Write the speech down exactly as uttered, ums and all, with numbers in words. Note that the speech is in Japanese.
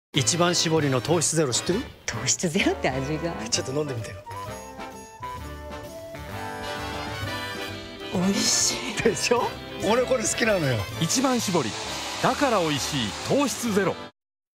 一番搾りの糖質ゼロ知ってる？ 糖質ゼロって味がちょっと飲んでみてよ。 美味しいでしょ？俺これ好きなのよ。 一番搾りだから美味しい糖質ゼロ。